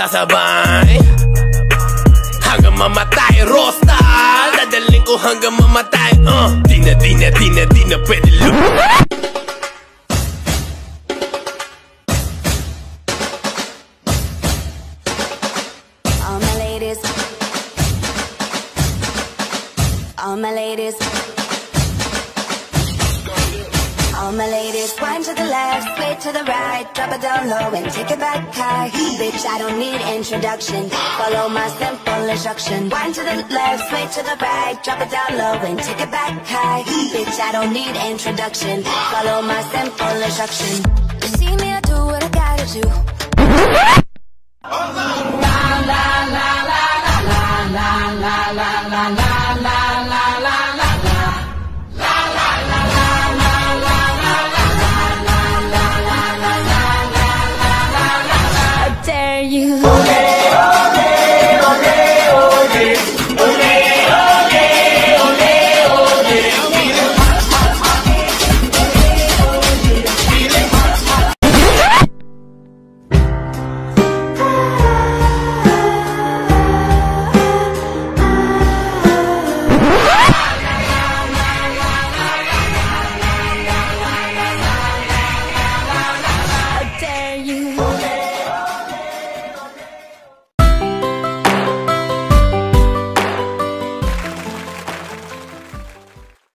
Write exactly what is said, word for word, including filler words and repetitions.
sasabay hanggang mamatay. Rosta, dadaling ko hanggang mamatay. uh, Di na, di na, di na, di na pwede look. All my ladies, all my ladies, all my ladies, wind to the left, sway to the right, drop it down low and take it back high. Bitch, I don't need introduction, follow my simple instruction. Wind to the left, sway to the right, drop it down low and take it back high. Bitch, I don't need introduction, follow my simple instruction. You see me, I do what I gotta do.